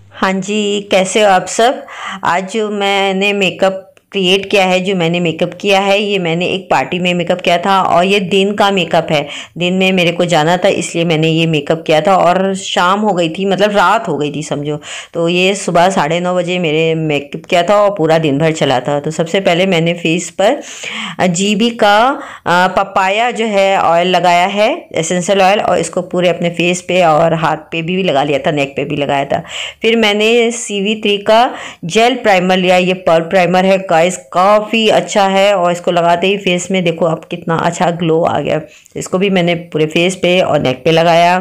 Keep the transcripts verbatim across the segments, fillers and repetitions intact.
हाँ जी, कैसे हो आप सब। आज जो मैंने मेकअप क्रिएट किया है, जो मैंने मेकअप किया है, ये मैंने एक पार्टी में मेकअप किया था और ये दिन का मेकअप है। दिन में मेरे को जाना था इसलिए मैंने ये मेकअप किया था और शाम हो गई थी, मतलब रात हो गई थी समझो। तो ये सुबह साढ़े नौ बजे मेरे मेकअप किया था और पूरा दिन भर चला था। तो सबसे पहले मैंने फेस पर जीबी का अ, पपाया जो है ऑयल लगाया है, एसेंशियल ऑयल, और इसको पूरे अपने फेस पे और हाथ पे भी, भी लगा लिया था, नेक पे भी लगाया था। फिर मैंने सी वी थ्री का जेल प्राइमर लिया। ये पर्ल प्राइमर है गाइस, काफ़ी अच्छा है और इसको लगाते ही फेस में देखो अब कितना अच्छा ग्लो आ गया। इसको भी मैंने पूरे फेस पे और नेक पे लगाया।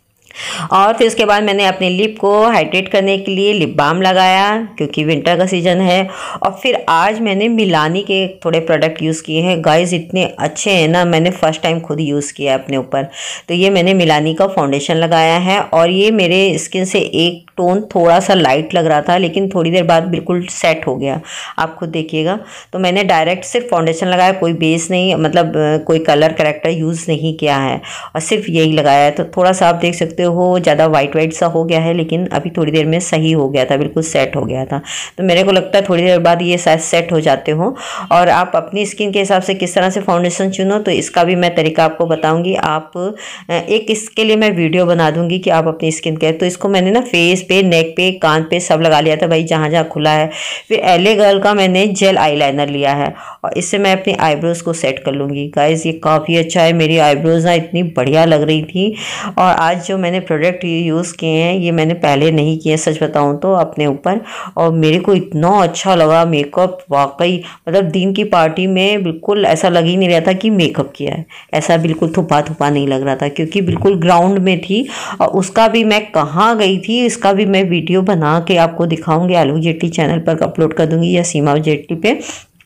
और फिर उसके बाद मैंने अपने लिप को हाइड्रेट करने के लिए लिप बाम लगाया, क्योंकि विंटर का सीज़न है। और फिर आज मैंने मिलानी के थोड़े प्रोडक्ट यूज़ किए हैं गाइस, इतने अच्छे हैं ना, मैंने फ़र्स्ट टाइम खुद यूज़ किया है अपने ऊपर। तो ये मैंने मिलानी का फाउंडेशन लगाया है और ये मेरे स्किन से एक टोन थोड़ा सा लाइट लग रहा था, लेकिन थोड़ी देर बाद बिल्कुल सेट हो गया, आप खुद देखिएगा। तो मैंने डायरेक्ट सिर्फ फाउंडेशन लगाया, कोई बेस नहीं, मतलब कोई कलर करेक्टर यूज़ नहीं किया है और सिर्फ यही लगाया है। तो थोड़ा सा आप देख सकते हो ज़्यादा वाइट वाइट सा हो गया है, लेकिन अभी थोड़ी देर में सही हो गया था, बिल्कुल सेट हो गया था। तो मेरे को लगता है थोड़ी देर बाद ये शायद सेट हो जाते हो। और आप अपनी स्किन के हिसाब से किस तरह से फाउंडेशन चुनो, तो इसका भी मैं तरीका आपको बताऊंगी। आप एक इसके लिए मैं वीडियो बना दूंगी कि आप अपनी स्किन के, तो इसको मैंने ना फेस पे, नेक पे, कान पे सब लगा लिया था भाई, जहाँ जहाँ खुला है। फिर एल ए गर्ल का मैंने जेल आईलाइनर लिया है और इससे मैं अपनी आईब्रोज को सेट कर लूँगी। गाइज ये काफ़ी अच्छा है, मेरी आईब्रोज ना इतनी बढ़िया लग रही थी। और आज जो मैंने प्रोडक्ट यूज़ किए हैं ये मैंने पहले नहीं किए, सच बताऊं तो, अपने ऊपर, और मेरे को इतना अच्छा लगा मेकअप वाकई। मतलब दिन की पार्टी में बिल्कुल ऐसा लग ही नहीं रहा था कि मेकअप किया है, ऐसा बिल्कुल थुपा थुपा नहीं लग रहा था, क्योंकि बिल्कुल ग्राउंड में थी। और उसका भी मैं कहाँ गई थी इसका भी मैं वीडियो बना के आपको दिखाऊंगी, आलोक जेटली चैनल पर अपलोड कर दूंगी या सीमा जेटली पे,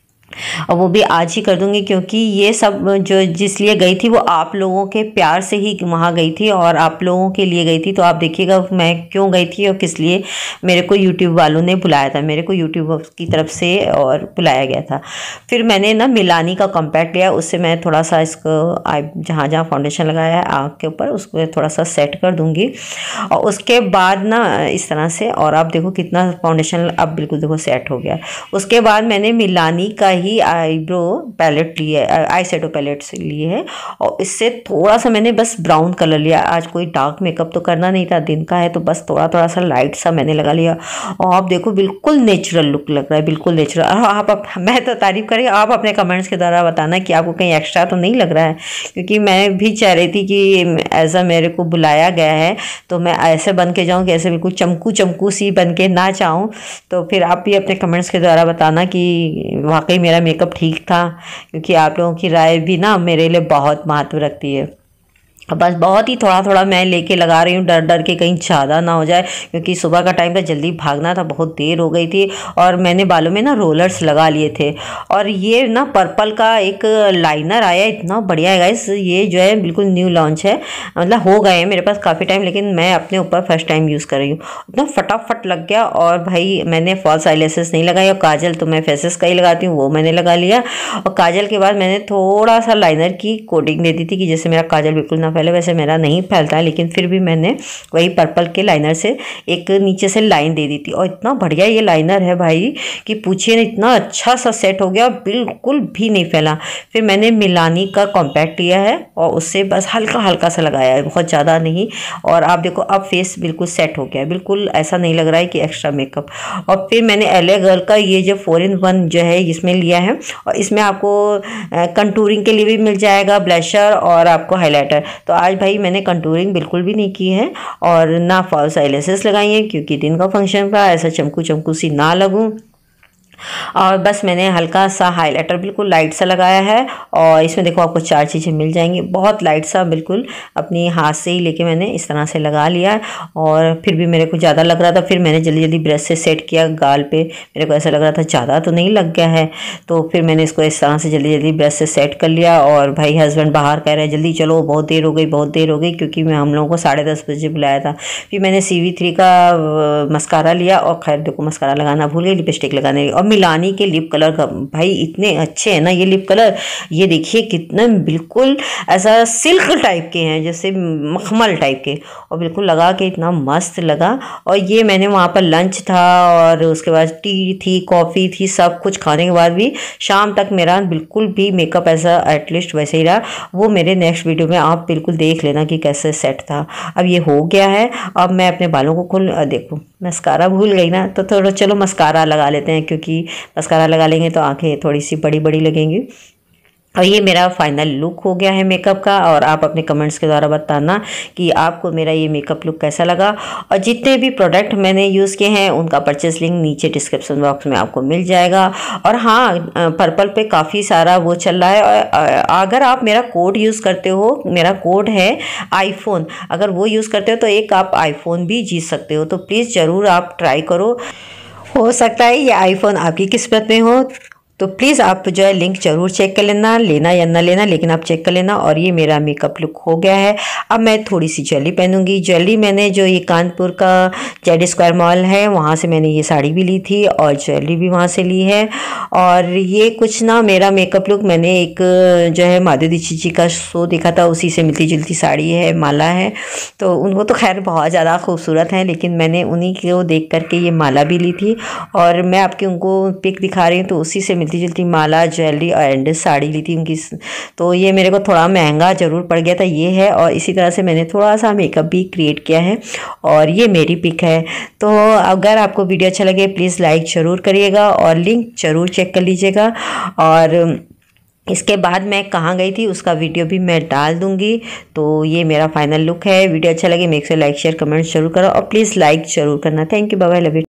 और वो भी आज ही कर दूंगी। क्योंकि ये सब जो जिस लिए गई थी वो आप लोगों के प्यार से ही वहाँ गई थी और आप लोगों के लिए गई थी। तो आप देखिएगा मैं क्यों गई थी और किस लिए मेरे को यूट्यूब वालों ने बुलाया था, मेरे को यूट्यूब की तरफ से और बुलाया गया था। फिर मैंने ना मिलानी का कॉम्पैक्ट लिया, उससे मैं थोड़ा सा इसको आई जहाँ जहाँ फाउंडेशन लगाया है आँख के ऊपर उसको थोड़ा सा सेट कर दूँगी। और उसके बाद ना इस तरह से, और आप देखो कितना फाउंडेशन अब बिल्कुल देखो सेट हो गया। उसके बाद मैंने मिलानी का ही आईब्रो पैलेट लिए, आई शेडो पैलेट से लिए है, और इससे थोड़ा सा मैंने बस ब्राउन कलर लिया। आज कोई डार्क मेकअप तो करना नहीं था, दिन का है, तो बस थोड़ा थोड़ा सा लाइट सा मैंने लगा लिया। और आप देखो बिल्कुल नेचुरल लुक लग रहा है, बिल्कुल नेचुरल। आप, आप मैं तो तारीफ करी, आप अपने कमेंट्स के द्वारा बताना कि आपको कहीं एक्स्ट्रा तो नहीं लग रहा है, क्योंकि मैं भी चाह रही थी कि ऐसा मेरे को बुलाया गया है तो मैं ऐसे बन के जाऊँ कि ऐसे बिल्कुल चमकू चमकू सी बन के ना चाहूँ। तो फिर आप भी अपने कमेंट्स के द्वारा बताना कि वाकई मेरा मेकअप ठीक था, क्योंकि आप लोगों की राय भी ना मेरे लिए बहुत महत्व रखती है। बस बहुत ही थोड़ा थोड़ा मैं लेके लगा रही हूँ, डर डर के कहीं ज़्यादा ना हो जाए, क्योंकि सुबह का टाइम था, जल्दी भागना था, बहुत देर हो गई थी। और मैंने बालों में ना रोलर्स लगा लिए थे। और ये ना पर्पल का एक लाइनर आया, इतना बढ़िया है गाइस, ये जो है बिल्कुल न्यू लॉन्च है, मतलब हो गए हैं मेरे पास काफ़ी टाइम, लेकिन मैं अपने ऊपर फर्स्ट टाइम यूज़ कर रही हूँ। इतना फटाफट लग गया। और भाई मैंने फॉल्स आईलैशेस नहीं लगाई, और काजल तो मैं फेसेस का ही लगाती हूँ, वो मैंने लगा लिया। और काजल के बाद मैंने थोड़ा सा लाइनर की कोटिंग दे दी थी कि जैसे मेरा काजल बिल्कुल ना फैले। वैसे मेरा नहीं फैलता है, लेकिन फिर भी मैंने वही पर्पल के लाइनर से एक नीचे से लाइन दे दी थी। और इतना बढ़िया ये लाइनर है भाई कि पूछिए ना, इतना अच्छा सा सेट हो गया, बिल्कुल भी नहीं फैला। फिर मैंने मिलानी का कॉम्पैक्ट लिया है और उससे बस हल्का हल्का सा लगाया है, बहुत ज़्यादा नहीं। और आप देखो अब फेस बिल्कुल सेट हो गया है, बिल्कुल ऐसा नहीं लग रहा है कि एक्स्ट्रा मेकअप। और फिर मैंने एल ए गर्ल का ये जो फोर इन वन जो है इसमें लिया है, और इसमें आपको कंटूरिंग के लिए भी मिल जाएगा ब्लशर और आपको हाईलाइटर। तो आज भाई मैंने कंटूरिंग बिल्कुल भी नहीं की है और ना फॉल्स आईलैशेस लगाई हैं, क्योंकि दिन का फंक्शन था, ऐसा चमकू चमकू सी ना लगूं। और बस मैंने हल्का सा हाइलाइटर बिल्कुल लाइट सा लगाया है। और इसमें देखो आपको चार चीज़ें मिल जाएंगी, बहुत लाइट सा, बिल्कुल अपनी हाथ से ही लेके मैंने इस तरह से लगा लिया। और फिर भी मेरे को ज़्यादा लग रहा था, फिर मैंने जल्दी जल्दी ब्रश से सेट किया गाल पे, मेरे को ऐसा लग रहा था ज़्यादा तो नहीं लग गया है। तो फिर मैंने इसको इस तरह से जल्दी जल्दी ब्रश से सेट कर लिया। और भाई हस्बैंड बाहर कह रहे हैं जल्दी चलो, बहुत देर हो गई, बहुत देर हो गई, क्योंकि मैं हम लोगों को साढ़े दस बजे बुलाया था। फिर मैंने सी वी थ्री का मस्कारा लिया, और खैर देखो मस्कारा लगाना भूल गई, लिपस्टिक लगाने, और मिलानी के लिप कलर का, भाई इतने अच्छे हैं ना ये लिप कलर। ये देखिए कितना बिल्कुल ऐसा सिल्क टाइप के हैं, जैसे मखमल टाइप के, और बिल्कुल लगा के इतना मस्त लगा। और ये मैंने वहाँ पर लंच था और उसके बाद टी थी, कॉफ़ी थी, सब कुछ खाने के बाद भी शाम तक मेरा बिल्कुल भी मेकअप ऐसा एटलीस्ट वैसे ही रहा। वो मेरे नेक्स्ट वीडियो में आप बिल्कुल देख लेना कि कैसे सेट था। अब ये हो गया है। अब मैं अपने बालों को खोल, देखो मस्कारा भूल गई ना, तो थोड़ा चलो मस्कारा लगा लेते हैं, क्योंकि मस्कारा लगा लेंगे तो आंखें थोड़ी सी बड़ी बड़ी लगेंगी। और ये मेरा फाइनल लुक हो गया है मेकअप का। और आप अपने कमेंट्स के द्वारा बताना कि आपको मेरा ये मेकअप लुक कैसा लगा। और जितने भी प्रोडक्ट मैंने यूज़ किए हैं उनका परचेस लिंक नीचे डिस्क्रिप्शन बॉक्स में आपको मिल जाएगा। और हाँ, पर्पल पे काफ़ी सारा वो चल रहा है, और अगर आप मेरा कोड यूज़ करते हो, मेरा कोड है आईफोन, अगर वो यूज़ करते हो तो एक आप आईफोन भी जीत सकते हो। तो प्लीज़ ज़रूर आप ट्राई करो, हो सकता है ये आईफोन आपकी किस्मत में हो। तो प्लीज़ आप जो है लिंक ज़रूर चेक कर लेना, लेना या ना लेना, लेकिन आप चेक कर लेना। और ये मेरा मेकअप लुक हो गया है। अब मैं थोड़ी सी ज्वेलरी पहनूंगी। ज्वेलरी मैंने जो ये कानपुर का जेड स्क्वायर मॉल है वहाँ से मैंने ये साड़ी भी ली थी और ज्वेलरी भी वहाँ से ली है। और ये कुछ ना मेरा मेकअप लुक मैंने एक जो है माधुरी दीक्षित जी का शो देखा था, उसी से मिलती जुलती साड़ी है, माला है। तो उनको तो खैर बहुत ज़्यादा खूबसूरत है, लेकिन मैंने उन्हीं को देख करके ये माला भी ली थी। और मैं आपकी उनको पिक दिखा रही हूँ, तो उसी से मिलती जुलती माला, ज्वेलरी एंड साड़ी ली थी उनकी। तो ये मेरे को थोड़ा महंगा ज़रूर पड़ गया था, ये है। और इसी तरह से मैंने थोड़ा सा मेकअप भी क्रिएट किया है, और ये मेरी पिक है। तो अगर आपको वीडियो अच्छा लगे प्लीज़ लाइक ज़रूर करिएगा और लिंक ज़रूर चेक कर लीजिएगा। और इसके बाद मैं कहाँ गई थी उसका वीडियो भी मैं डाल दूंगी। तो ये मेरा फाइनल लुक है। वीडियो अच्छा लगे make sure like share comment जरूर करो, और प्लीज़ लाइक ज़रूर करना। Thank you, bye bye, love you.